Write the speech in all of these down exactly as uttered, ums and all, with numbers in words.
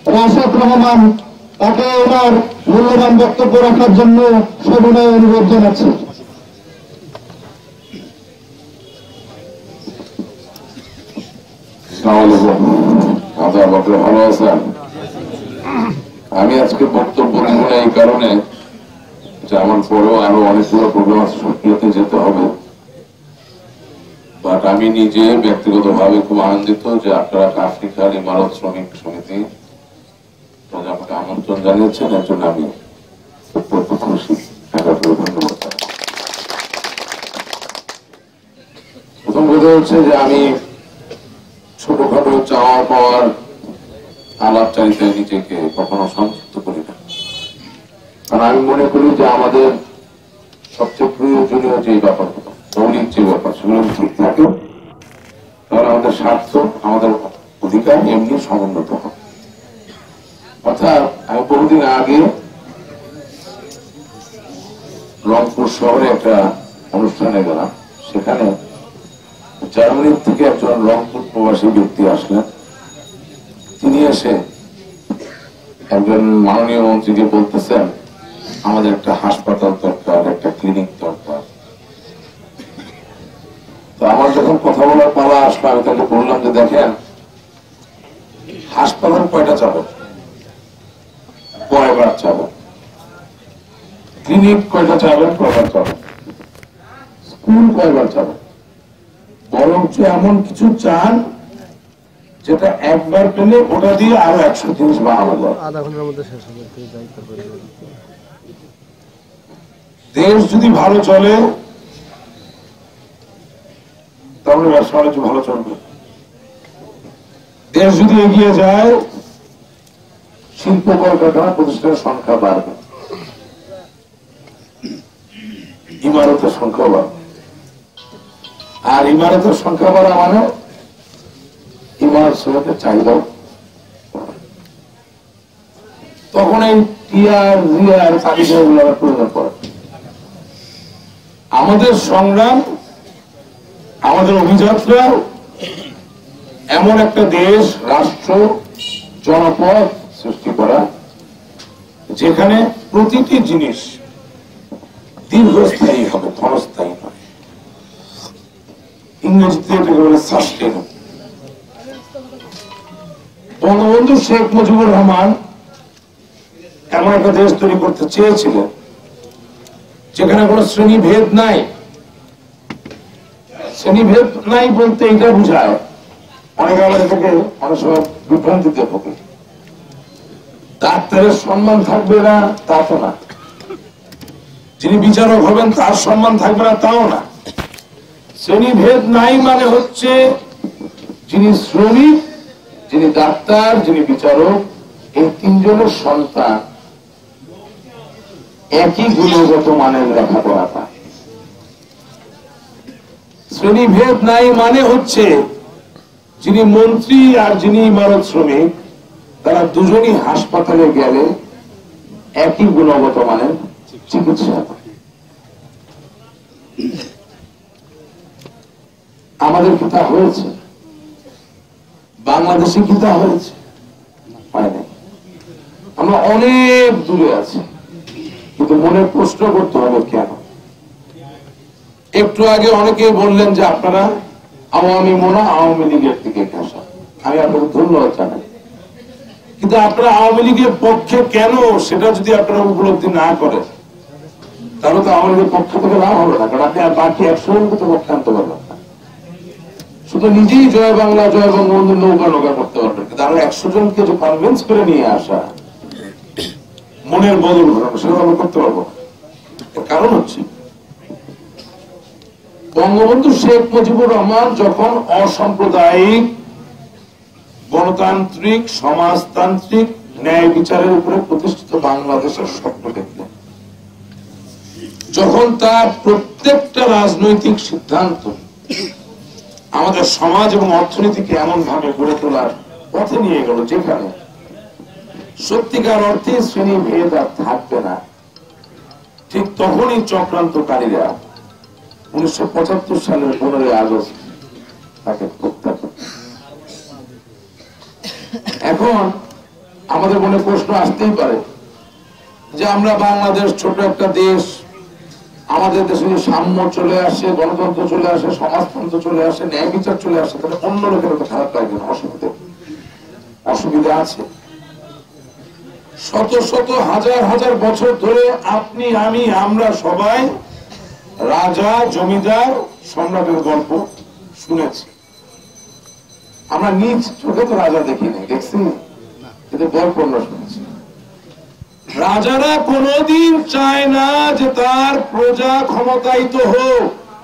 রাশেদ রহমান তাকে ওনার মূল্যবান বক্তব্য রাখার জন্য সবিনয় অনুরোধ জানাচ্ছি। ভালো আছেন? আমি আজকে বক্তব্য নেব না এই কারণে যে আমার পরেও আরো অনেকগুলো প্রোগ্রাম আছে, সক্রিয়তে যেতে হবে। বাট আমি নিজে ব্যক্তিগত ভাবে খুব আনন্দিত যে আপনারা আফ্রিকার ইমারত শ্রমিক সমিতি আমাকে আমন্ত্রণ জানিয়েছেন, এর জন্য আমি অত্যন্ত খুশি। ধন্যবাদ। প্রথম কথা হচ্ছে যে আমি ছোটখাটো চাওয়া পাওয়ার আলাপচারিতায় নিজেকে কখনো সংযুক্ত করি না, কারণ আমি মনে করি যে আমাদের সবচেয়ে প্রয়োজনীয় যে ব্যাপারগুলো, মৌলিক যে ব্যাপার, সেগুলো ঠিক থাকে, তাহলে আমাদের স্বার্থ, আমাদের অধিকার এমনি সমুন্নত হবে। অর্থাৎ আমি বহুদিন আগে রংপুর শহরে একটা অনুষ্ঠানে গেলাম, সেখানে জার্মানির থেকে একজন রংপুর প্রবাসী ব্যক্তি আসলেন। তিনি এসে একজন মাননীয় মন্ত্রীকে বলতেছেন আমাদের একটা হাসপাতাল দরকার, একটা ক্লিনিক দরকার। তো আমার যখন কথা বলার পালা আসলো, আমি তাকে বললাম যে দেখেন, হাসপাতাল কয়টা চাবো, কয়বার চাবো, ক্লিনিক কয়টা চাবেন, কয়বার চাবেন, স্কুল কয়বার চাবেন, বরঞ্চ এমন কিছু চান যেটা একবার পেলে ওটা দিয়ে আরো একশো জিনিস বানানো যায়। দেশ যদি ভালো চলে তাহলে ব্যবসা বাণিজ্য ভালো চলবে। দেশ যদি এগিয়ে যায়, শিল্প কলকারখানা প্রতিষ্ঠানের সংখ্যা বাড়বে, ইমারতের সংখ্যা বাড়বে। আর ইমারতের সংখ্যা বাড়া মানে ইমারত শ্রমিকের চাহিদাও। তখন এই টিআর রিআর চাহিদাগুলোর প্রয়োজন পড়ে। আমাদের সংগ্রাম, আমাদের অভিযাত্রা এমন একটা দেশ, রাষ্ট্র, জনপদ সৃষ্টি করা যেখানে প্রতিটি জিনিস দীর্ঘস্থায়ী হবে, ক্ষণস্থায়ী নয়। ইংরেজিতে এটাকে বলে সাস্টেইনেবল। বঙ্গবন্ধু শেখ মুজিবুর রহমান এমন একটা দেশ তৈরি করতে চেয়েছিলেন যেখানে কোনো শ্রেণীভেদ নাই। শ্রেণীভেদ নাই বলতে এটা বোঝায়, অনেকে আমাদের থেকে অনেক সময় বিভ্রান্তিতে ভোগে। ডাক্তারের সম্মান থাকবে না তা তো না, যিনি বিচারক হবেন তার সম্মান থাকবে না তাও না। শ্রেণীভেদ নাই মানে হচ্ছে যিনি শ্রমিক, যিনি ডাক্তার, যিনি বিচারক, এই তিনজনের সন্তান একই গুণগত মানের লেখাপড়া পায়। শ্রেণীভেদ নাই মানে হচ্ছে যিনি মন্ত্রী আর যিনি ইমারত শ্রমিক, তারা দুজনই হাসপাতালে গেলে একই গুণগত মানের চিকিৎসা পায়। আমাদের কি তা হয়েছে? বাংলাদেশে কি তা হয়েছে? হয় নাই। আমরা অনেক দূরে আছি, কিন্তু মনে প্রশ্ন করতে হবে কেন। একটু আগে অনেকেই বললেন যে আপনারা আওয়ামী মোনা আওয়ামী লীগের দিকে ঘেঁষা। আমি আপনাকে ধন্যবাদ জানাই, কিন্তু আপনারা আওয়ামী লীগের পক্ষে কেন সেটা যদি আপনারা উপলব্ধি না করেন, তাহলে তো আওয়ামী লীগের পক্ষ থেকে লাভ হবে না। কারণ আপনি আর বাকি একশো জনকে তো পক্ষে আনতে পারবেন না। শুধু নিজেই জয় বাংলা জয় বঙ্গবন্ধু নৌকা নৌকা করতে পারবেন, কিন্তু আরো একশো জনকে যে কনভিন্স করে নিয়ে আসা, মনের বদল ঘটানো, সেটা আমরা করতে পারবো না। কারণ হচ্ছে বঙ্গবন্ধু শেখ মুজিবুর রহমান যখন অসাম্প্রদায়িক, গণতান্ত্রিক, সমাজতান্ত্রিক ন্যায় বিচারের উপরে প্রতিষ্ঠিত বাংলাদেশের স্বপ্ন দেখলেন, যখন তার প্রত্যেকটা রাজনৈতিক সিদ্ধান্ত আমাদের সমাজ এবং অর্থনীতিকে এমন ভাবে গড়ে তোলার পথে নিয়ে গেল যেখানে সত্যিকার অর্থে শ্রেণী ভেদ আর থাকবে না, ঠিক তখনই চক্রান্তকারীরা উনিশশো পঁচাত্তর সালের পনেরোই আগস্ট তাকে হত্যা করে। এখন আমাদের মনে প্রশ্ন আসতেই পারে যে আমরা বাংলাদেশ ছোট একটা দেশ, আমাদের দেশে যে সাম্য চলে আসে, গণতন্ত্র চলে আসে, সমাজতন্ত্র চলে আসে, ন্যায় বিচার চলে আসে, তাহলে অন্য লোকের তো খারাপ লাগবে না। অসুবিধা অসুবিধা আছে। শত শত হাজার হাজার বছর ধরে আপনি, আমি, আমরা সবাই রাজা, জমিদার, সম্রাটের গল্প শুনেছি। আমরা নিজ চোখে তো রাজা দেখিনি, দেখছি, কিন্তু গল্প আমরা শুনেছি। রাজারা কোনদিন চায় না যে তার প্রজা ক্ষমতায়িত হোক।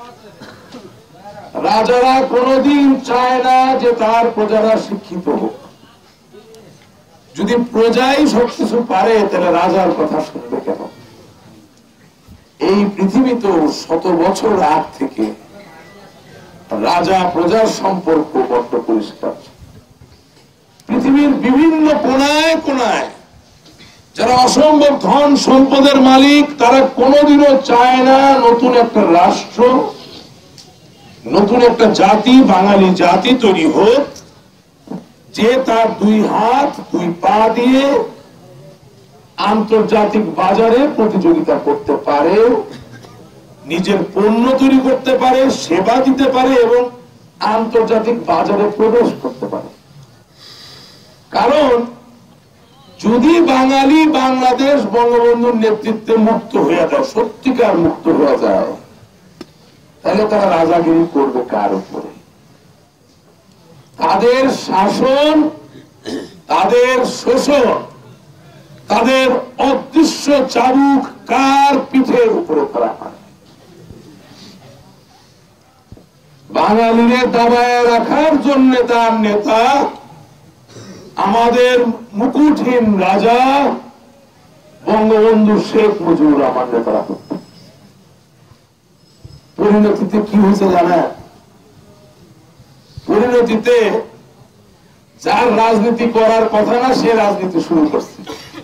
রাজারা কোনদিন চায় না যে তার প্রজারা শিক্ষিত হোক। যদি প্রজাই সবকিছু পারে তাহলে রাজার কথা শুনবে কেন? এই পৃথিবী তো শত বছর আগ থেকে রাজা প্রজার সম্পর্ক বড্ড পরিষ্কার। পৃথিবীর বিভিন্ন কোনায় কোনায় যারা অসম্ভব ধন সম্পদের মালিক, তারা কোনোদিনও চায় না নতুন একটা রাষ্ট্র, নতুন একটা জাতি, বাঙালি জাতি তৈরি হোক, যে তার দুই হাত দুই পা দিয়ে আন্তর্জাতিক বাজারে প্রতিযোগিতা করতে পারে, নিজের পণ্য তৈরি করতে পারে, সেবা দিতে পারে এবং আন্তর্জাতিক বাজারে প্রবেশ করতে পারে। কারণ যদি বাঙালি বাংলাদেশ বঙ্গবন্ধুর নেতৃত্বে মুক্ত হয়ে যায়, সত্যিকার মুক্ত হয়ে যায়, তাহলে তারা রাজাগিরি করবে কার উপরে? তাদের শাসন, তাদের শোষণ, তাদের অদৃশ্য চাবুক কার পিঠের উপরে করা হয়? বাঙালিদের দাবায় রাখার জন্য তার নেতা, আমাদের মুকুটহীন রাজা বঙ্গবন্ধু শেখ মুজিবুর রহমান নেতারা করতেন। পরিণতিতে কি হয়েছে জানেন? পরিণতিতে যার রাজনীতি করার কথা না সে রাজনীতি শুরু করছে,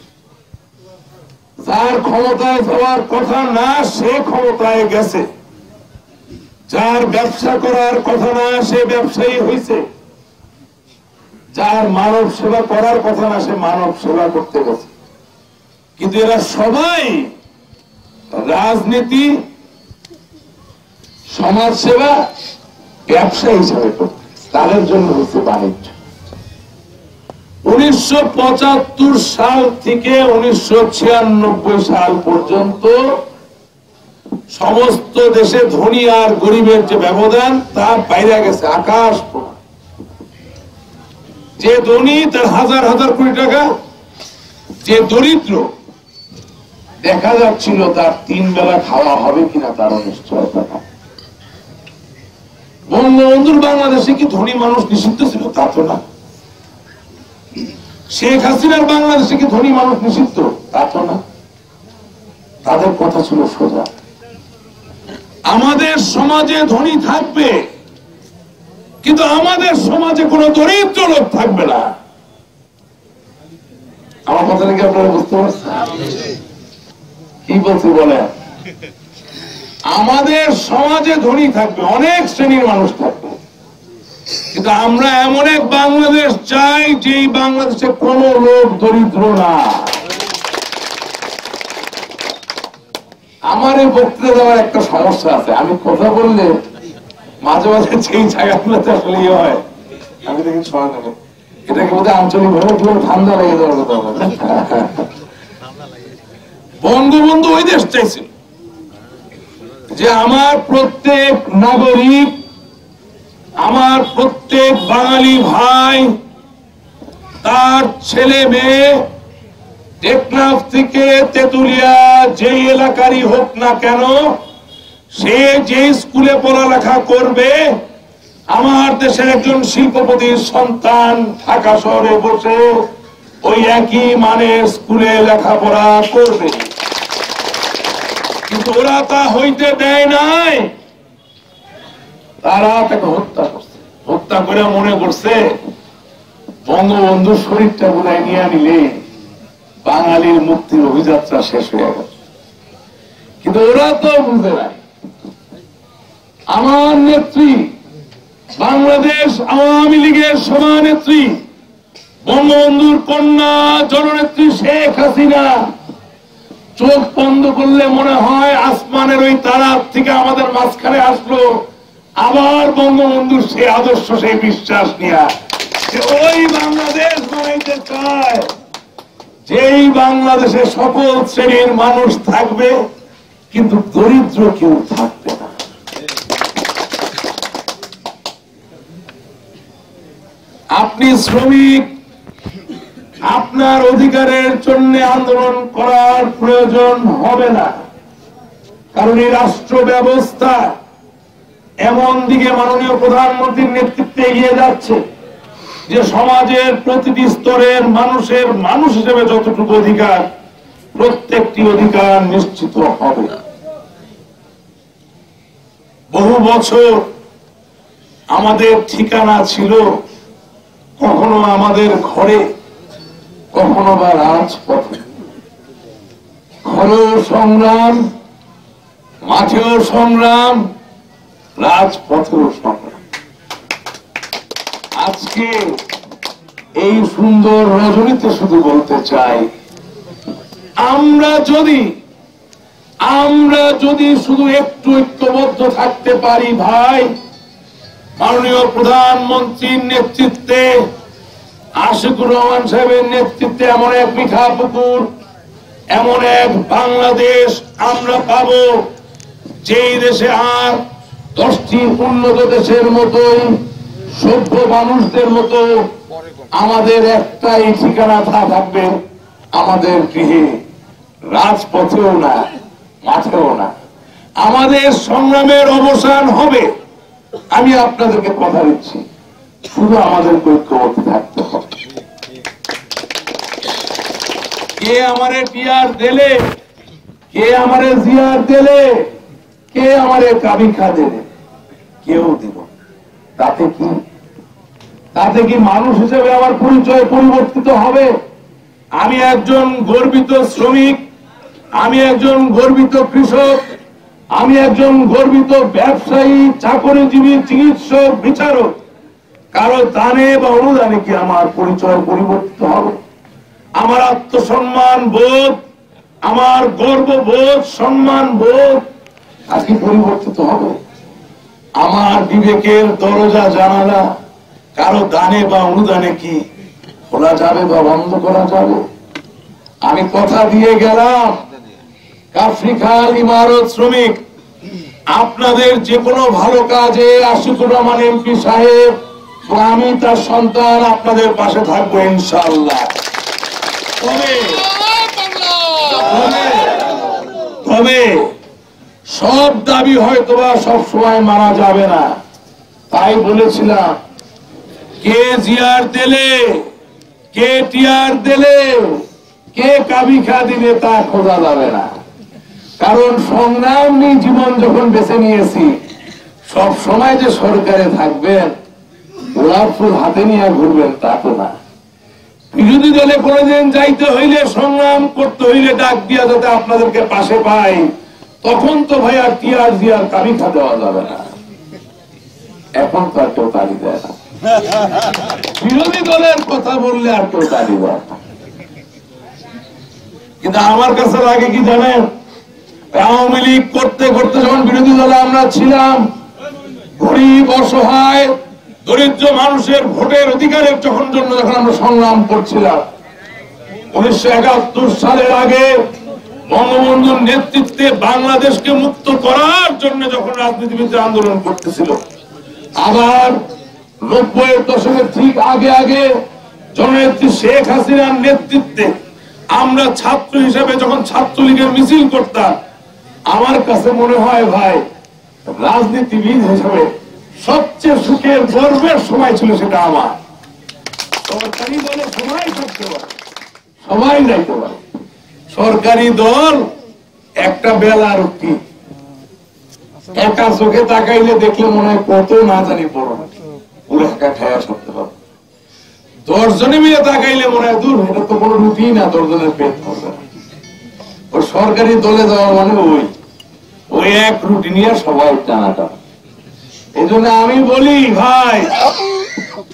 যার ক্ষমতায় যাওয়ার কথা না সে ক্ষমতায় গেছে, যার ব্যবসা করার কথা না সে ব্যবসায়ী হয়েছে, যার মানব সেবা করার কথা না সে মানব সেবা করতে গেছে। কিন্তু এরা সবাই রাজনীতি, সমাজ সেবা ব্যবসা হিসাবে করতে, তাদের জন্য হচ্ছে বাণিজ্য। উনিশশো পঁচাত্তর সাল থেকে উনিশশো ছিয়ানব্বই সাল পর্যন্ত সমস্ত দেশে ধনী আর গরিবের যে ব্যবধান তা বাইরে গেছে আকাশ। যে ধনী তার হাজার হাজার কোটি টাকা, যে দরিদ্র দেখা যাচ্ছিল তার তিন বেলা খাওয়া হবে কিনা তার অনিশ্চয়তা। বঙ্গবন্ধুর বাংলাদেশে কি ধনী মানুষ নিষিদ্ধ ছিল? তা তো না। শেখ হাসিনার বাংলাদেশে কি ধনী মানুষ নিষিদ্ধ? তা তো না। তাদের কথা ছিল সোজা, আমাদের সমাজে ধনী থাকবে কিন্তু আমাদের সমাজে কোন দরিদ্র লোক থাকবে না। আমার কথা নাকি আপনারা বুঝতে পারছেন? কি বলছি বলেন? আমাদের সমাজে ধনী থাকবে, অনেক শ্রেণীর মানুষ থাকবে, কিন্তু আমরা এমন এক বাংলাদেশ চাই যেই বাংলাদেশে কোন লোক দরিদ্র না। আমার এই বক্তৃতা দেওয়ার একটা সমস্যা আছে, আমি কথা বললে মাঝে মাঝে সেই জায়গাগুলোতে আসলে ইয়ে হয়, আমি দেখি সময় নেবে, এটাকে বোধহয় আঞ্চলিক ভাবে পুরো ঠান্ডা লেগে যাওয়ার কথা বলে। বঙ্গবন্ধু ওই দেশ চাইছিল যে আমার প্রত্যেক নাগরিক, আমার প্রত্যেক বাঙালি ভাই, তার ছেলে মেয়ে টেকনাফ থেকে তেতুলিয়া যেই এলাকারই হোক না কেন, সে যে স্কুলে পড়ালেখা করবে, আমার দেশের একজন শিল্পপতির সন্তান ঢাকা শহরে বসে ওই একই মানের স্কুলে লেখাপড়া করবে। কিন্তু ওরা তা হইতে দেয় নাই, তারা তাকে হত্যা করছে। হত্যা করে মনে করছে বঙ্গবন্ধুর শরীরটা বোধহয় নিয়ে নিলে বাঙালির মুক্তির অভিযাত্রা শেষ হয়ে গেল। কিন্তু ওরা তো বুঝে নাই, আমার নেত্রী, বাংলাদেশ আওয়ামী লীগের সভানেত্রী বঙ্গবন্ধুর কন্যা জননেত্রী শেখ হাসিনা চোখ বন্ধ করলে মনে হয় আসমানের ওই তারার থেকে আমাদের মাঝখানে আসলো, আবার বঙ্গবন্ধুর সেই আদর্শ সেই বিশ্বাস নিয়ে ওই বাংলাদেশ বানাইতে চায়, যেই বাংলাদেশে সকল শ্রেণীর মানুষ থাকবে কিন্তু দরিদ্র কেউ থাকবে না। আপনি শ্রমিক, আপনার অধিকারের জন্য আন্দোলন করার প্রয়োজন হবে না, কারণ এই রাষ্ট্র ব্যবস্থা এমন দিকে মাননীয় প্রধানমন্ত্রীর নেতৃত্বে এগিয়ে যাচ্ছে যে সমাজের প্রতিটি স্তরের মানুষের মানুষ হিসেবে যতটুকু অধিকার, প্রত্যেকটি অধিকার নিশ্চিত হবে। বহু বছর আমাদের ঠিকানা ছিল কখনো আমাদের ঘরে, কখনো বা রাজপথে। ঘরেও সংগ্রাম, মাঠেও সংগ্রাম, রাজপথেও সংগ্রাম। আজকে এই সুন্দর রজনীতে শুধু বলতে চাই, আমরা যদি আমরা যদি শুধু একটু ঐক্যবদ্ধ থাকতে পারি ভাই, মাননীয় প্রধানমন্ত্রীর নেতৃত্বে, আশিকুর রহমান সাহেবের নেতৃত্বে এমন এক মিঠা পুকুর, এমন এক বাংলাদেশ আমরা পাব, যেই দেশে আর দশটি উন্নত দেশের মতোই সভ্য মানুষদের মতো আমাদের একটাই ঠিকানা থাকবে, আমাদের গৃহে, রাজপথেও না, মাঠেও না। আমাদের সংগ্রামের অবসান হবে, আমি আপনাদেরকে কথা দিচ্ছি, শুধু আমাদের ঐক্যবদ্ধ থাকতে হবে। কে আমারে টিয়ার দিলে, কে আমারে জিয়ার দিলে, কে আমারে কাবিখা দিলে, কেউ দিব, তাতে কি তাতে কি মানুষ হিসেবে আমার পরিচয় পরিবর্তিত হবে? আমি একজন গর্বিত শ্রমিক, আমি একজন গর্বিত কৃষক, আমি একজন গর্বিত ব্যবসায়ী, চাকরিজীবী, চিকিৎসক, বিচারক, কারো দানে বা অনুদানে কি আমার পরিচয় পরিবর্তিত হবে? আমার আত্মসম্মান বোধ, আমার গর্ববোধ, সম্মান বোধ আর কি পরিবর্তিত হবে? আমার বিবেকের দরজা জানালা কারো দানে বা অনুদানে কি খোলা যাবে বা বন্ধ করা যাবে? আমি কথা দিয়ে গেলাম, কাফরি খাল ইমারত শ্রমিক, আপনাদের যে কোনো ভালো কাজে আশিকুর রহমান এমপি সাহেব, আমি তার সন্তান আপনাদের পাশে থাকবো ইনশাআল্লাহ। তবে তবে সব দাবি হয়তোবা সব সময় মানা যাবে না, তাই বলেছিলাম কে জিয়ার দিলে, কে টিয়ার দিলে, কে কাবিখা দিলে তা খোঁজা যাবে না, কারণ সংগ্রাম নিয়ে জীবন যখন বেছে নিয়েছি, সব সময় যে সরকারে থাকবেন, গোলাপ ফুল হাতে নিয়ে ঘুরবেন তা তো না। বিরোধী দলে কোনোদিন যাইতে হইলে, সংগ্রাম করতে হইলে ডাক দিয়া যাতে আপনাদেরকে পাশে পাই, তখন তো ভাই আর টিয়ার জিয়ার কাবিখা দেওয়া যাবে না। এখন তো আর কেউ তালি দেয় না, বিরোধী দলের কথা বললে আর কেউ তালি দেয় না। কিন্তু আমার কাছে লাগে কি জানেন, আওয়ামী লীগ করতে করতে যখন বিরোধী দলে আমরা ছিলাম, গরিব, অসহায়, দরিদ্র মানুষের ভোটের অধিকারের যখন জন্য যখন আমরা সংগ্রাম করছিলাম, উনিশশো একাত্তর সালের আগে বঙ্গবন্ধুর নেতৃত্বে বাংলাদেশকে মুক্ত করার জন্য যখন রাজনীতিবিদরা আন্দোলন করতেছিল, আবার নব্বই দশকের ঠিক আগে আগে জননেত্রী শেখ হাসিনার নেতৃত্বে আমরা ছাত্র হিসেবে যখন ছাত্রলীগের মিছিল করতাম, আমার কাছে মনে হয় ভাই রাজনীতিবিদ হিসেবে সবচেয়ে সুখের গর্বের সময় ছিল সেটা আমার। সরকারি দলে সবাই থাকতে পারে, সবাই যাইতে পারে, সরকারি দল একটা বেলার কি একা চোখে তাকাইলে দেখলে মনে হয় কত না জানি বড়, পুরো একা খায়া সরতে পারবে। দশ জনে মিলে তাকাইলে মনে হয় দূর, এটা তো কোনো রুটি না, দশ জনের পেট ভরবে না। ওই সরকারি দলে যাওয়া মানে ওই ওই এক রুটি নিয়ে সবাই টানাটা। এই জন্য আমি বলি ভাই,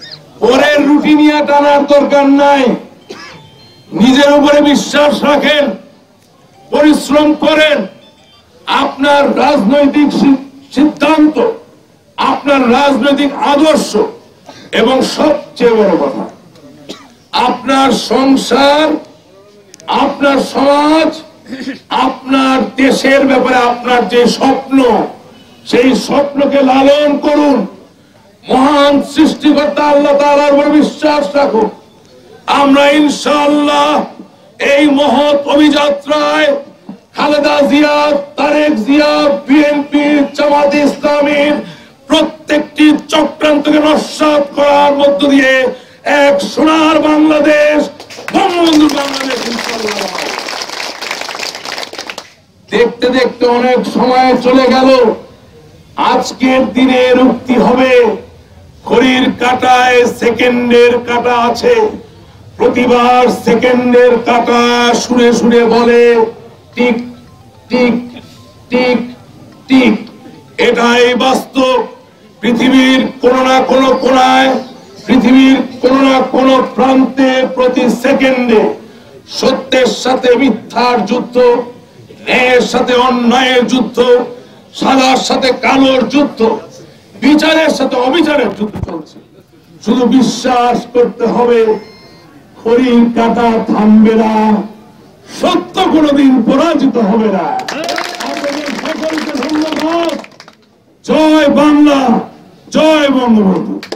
পরের রুটি নিয়ে টানার দরকার নাই। নিজের উপরে বিশ্বাস রাখেন, পরিশ্রম করেন। আপনার রাজনৈতিক সিদ্ধান্ত, আপনার রাজনৈতিক আদর্শ এবং সবচেয়ে বড় কথা আপনার সংসার, আপনার সমাজ, আপনার দেশের ব্যাপারে আপনার যে স্বপ্ন, সেই স্বপ্নকে লালন করুন। মহান সৃষ্টিকর্তা আল্লাহ তাআলার উপর বিশ্বাস রাখুন। আমরা ইনশাআল্লাহ এই মহৎ অভিযাত্রায় খালেদা জিয়া, তারেক জিয়া, বিএনপি, জামাতে ইসলামীর প্রত্যেকটি চক্রান্তকে নস্যাৎ করার মধ্য দিয়ে এক সোনার বাংলাদেশ, বঙ্গবন্ধুর বাংলাদেশ ইনশাআল্লাহ। দেখতে দেখতে অনেক সময় চলে গেল। আজকের দিনের উক্তি হবে, ঘড়ির কাঁটায় সেকেন্ডের কাঁটা আছে। প্রতিবার সেকেন্ডের কাঁটা শুনে শুনে বলে টিক টিক টিক টিক। এটাই বাস্তব। পৃথিবীর কোন না কোন কোণায়, পৃথিবীর কোন না কোন প্রান্তে প্রতি সেকেন্ডে সত্যের সাথে মিথ্যার যুদ্ধ, ন্যায়ের সাথে অন্যায়ের যুদ্ধ, সাদার সাথে কালোর যুদ্ধ, বিচারের সাথে অবিচারের যুদ্ধ চলছে। শুধু বিশ্বাস করতে হবে, ঘড়ির কাঁটা থামবে না, সত্য কোনদিন পরাজিত হবে না। আপনাদের সকলকে ধন্যবাদ। জয় বাংলা, জয় বঙ্গবন্ধু।